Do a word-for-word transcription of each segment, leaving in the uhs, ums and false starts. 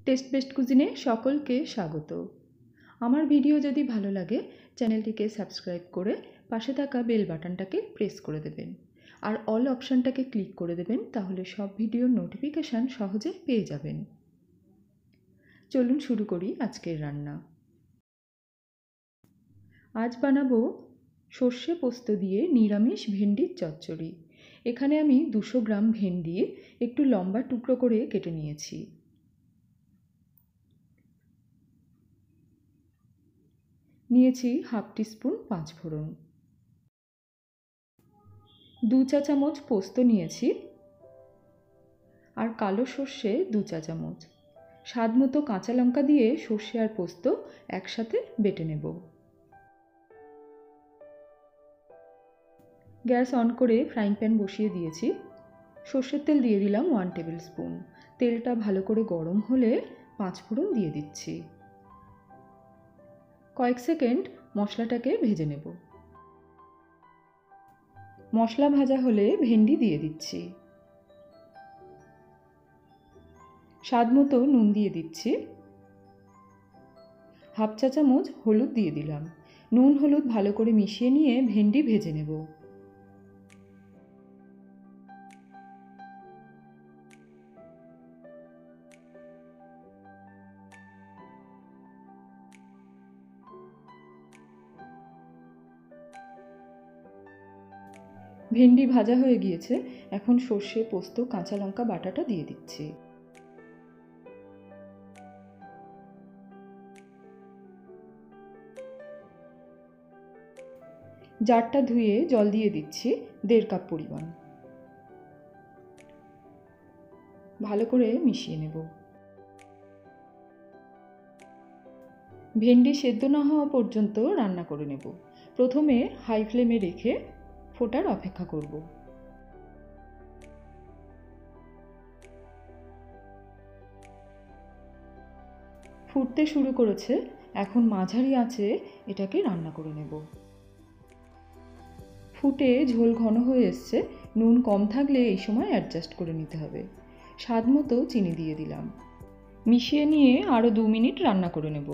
Test best কুজিনে সকলকে স্বাগত। আমার ভিডিও যদি ভালো লাগে চ্যানেলটিকে সাবস্ক্রাইব করে পাশে থাকা বেল বাটনটাকে প্রেস করে দেবেন আর অল অপশানটাকে ক্লিক করে দেবেন, তাহলে সব ভিডিওর নোটিফিকেশান সহজে পেয়ে যাবেন। চলুন শুরু করি আজকের রান্না। আজ বানাবো সর্ষে পোস্ত দিয়ে নিরামিষ ভেন্ডির চচ্চড়ি। এখানে আমি দুশো গ্রাম ভেন্ডি একটু লম্বা টুকরো করে কেটে নিয়েছি। নিয়েছি হাফ টিস্পুন পাঁচ ফোড়ন, দু চা চামচ পোস্ত নিয়েছি আর কালো সর্ষে দু চা চামচ। স্বাদ মতো কাঁচা লঙ্কা দিয়ে সর্ষে আর পোস্ত একসাথে বেটে নেব। গ্যাস অন করে ফ্রাইং প্যান বসিয়ে দিয়েছি। সর্ষের তেল দিয়ে দিলাম ওয়ান টেবিল স্পুন। তেলটা ভালো করে গরম হলে পাঁচ ফোড়ন দিয়ে দিচ্ছি। কয়েক সেকেন্ড মশলাটাকে ভেজে নেব। মশলা ভাজা হলে ভেন্ডি দিয়ে দিচ্ছি। স্বাদ মতো নুন দিয়ে দিচ্ছি। হাফ চা চামচ হলুদ দিয়ে দিলাম। নুন হলুদ ভালো করে মিশিয়ে নিয়ে ভেন্ডি ভেজে নেব। ভেন্ডি ভাজা হয়ে গিয়েছে। এখন সর্ষে পোস্ত কাঁচা লঙ্কা বাটাটা দিয়ে দিচ্ছি। জারটা ধুয়ে জল দিয়ে দিচ্ছি দেড় কাপ পরিমাণ। ভালো করে মিশিয়ে নেব। ভেন্ডি সেদ্ধ না হওয়া পর্যন্ত রান্না করে নেব। প্রথমে হাই ফ্লেমে রেখে ফোটার অপেক্ষা করব। ফুটতে শুরু করেছে। এখন মাঝারি আঁচে এটাকে রান্না করে নেব। ফুটে ঝোল ঘন হয়ে এসছে। নুন কম থাকলে এই সময় অ্যাডজাস্ট করে নিতে হবে। স্বাদ মতো চিনি দিয়ে দিলাম। মিশিয়ে নিয়ে আরও দু মিনিট রান্না করে নেব।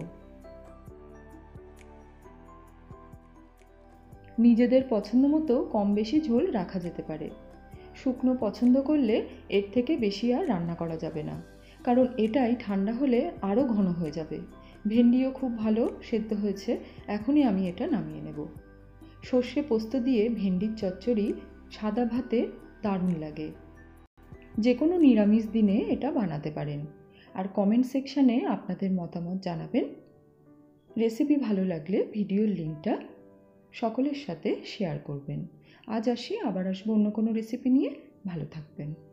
নিজেদের পছন্দ মতো কম বেশি ঝোল রাখা যেতে পারে। শুকনো পছন্দ করলে এর থেকে বেশি আর রান্না করা যাবে না, কারণ এটাই ঠান্ডা হলে আরও ঘন হয়ে যাবে। ভেন্ডিও খুব ভালো সেদ্ধ হয়েছে। এখনই আমি এটা নামিয়ে নেব। সর্ষে পোস্ত দিয়ে ভেন্ডির চচ্চড়ি সাদা ভাতে দারুণ লাগে। যে কোনো নিরামিষ দিনে এটা বানাতে পারেন আর কমেন্ট সেকশানে আপনাদের মতামত জানাবেন। রেসিপি ভালো লাগলে ভিডিওর লিঙ্কটা সকলের সাথে শেয়ার করবেন। আজ আসি, আবার আসবো অন্য কোনো রেসিপি নিয়ে। ভালো থাকবেন।